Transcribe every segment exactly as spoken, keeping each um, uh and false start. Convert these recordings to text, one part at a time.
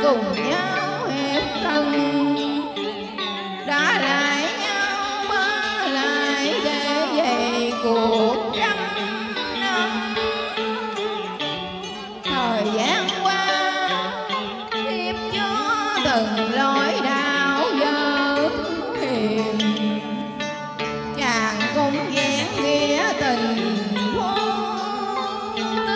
cùng nhau hiệp thân, đã lại nhau mơ lại để về cuộc trăm năm. Thời gian qua tiếp cho từng lối đạo dở hiền, chàng cũng vẹn nghĩa tình vô tư,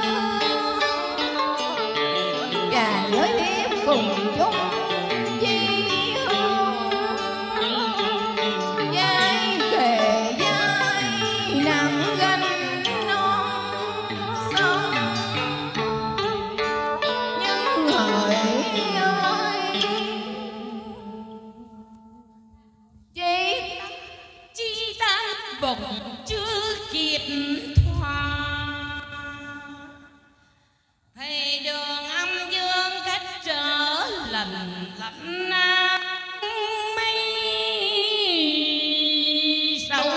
chàng với thiếp cùng chung chi hôn, vai kề vai nặng gánh non sông. Nhưng hỡi ơi chi chi tan bồng chưa kịp thoa, thầy đường âm dương cách trở lành lạnh na mây sâu.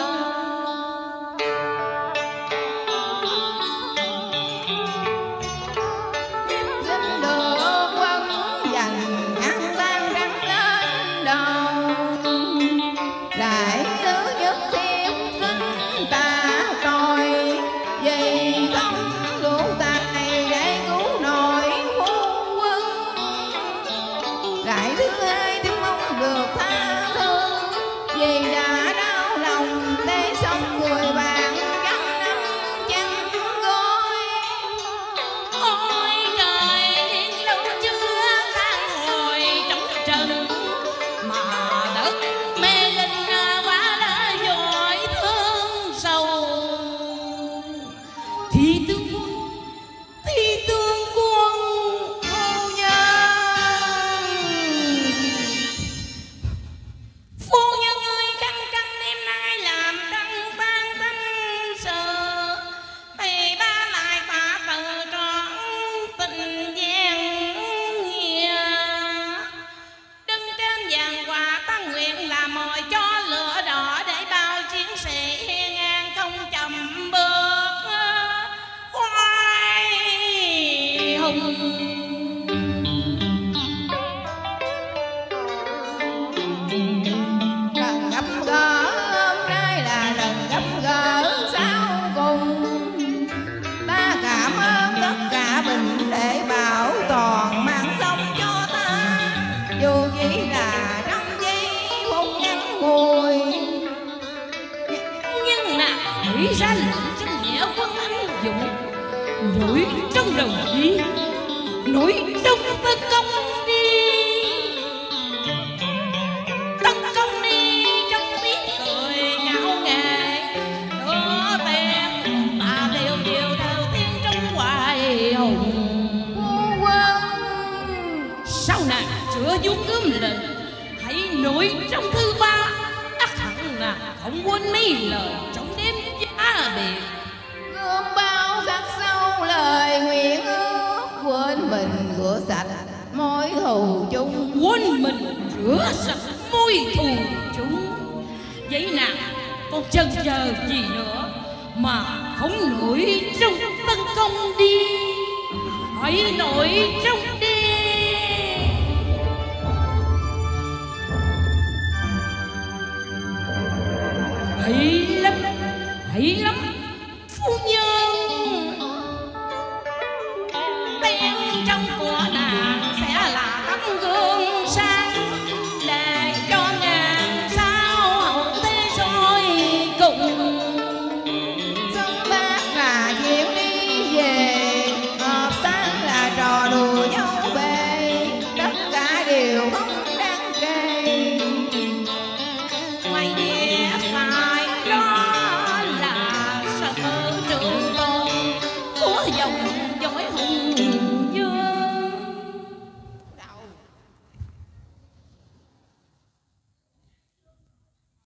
xin được quân dành ăn tan rắn lên đầu, lại thứ nhất thiếp xin ta tội, vì không đủ tài để cứu nổi phu quân. Lại thứ hai thiếp mong được tha thứ, vì đã đau lòng để sống người bạn trăm năm chăn gối. Ôi trời thiên lâu chưa than hồi trong trần, mà đất mê linh quá đã dội thương sâu. Thì tướng quân, thì tướng quân phu nhân, phu nhân ơi khăn trăng đêm nay làm trăng tan tâm sự, thì ba lại tạ từ trọn tình gian nghĩa. Đứng trên giàn quà ta nguyện là mồi cho lửa đỏ, để bao chiến sĩ hiên ngang không chậm bước khoái hùng. Lần gặp gỡ hôm nay là lần gặp gỡ sau cùng, ta cảm ơn tất cả bình để bảo toàn mạng sống cho ta, dù chỉ là trong giây phút ngắn ngủi. Nhưng nào hãy ra lệnh cho nghĩa quân anh dũng, nổi trong đầu đi, nổi trong tấn công đi, tấn công đi trong tiếng cười ngạo nghễ. Đưa tên ta đều đều đầu tiên trong hoài hùng. Phu quân Sau này chưa vuốt gươm lệnh, hãy nổi trong thứ ba, ắt hẳn là không quên mấy lời trong đêm giá biệt. gươm bao khắc sâu lời nguyện ước, quên mình rửa sạch mối thù chung. Quên mình rửa sạch môi thù chúng. Vậy nào còn chần chờ gì nữa, mà không nổi trong tấn công đi, hãy nổi trong đi. Hay lắm, hay lắm phu nhân. Tên trong của nàng sẽ là tấm gương sáng, để cho ngàn sao hậu thế soi cùng. Xuân bác là chuyện đi về, hợp tác là trò đùa nhau bề, tất cả đều không đáng kể. Ngoài địa phải đó là sở trường tôn của dòng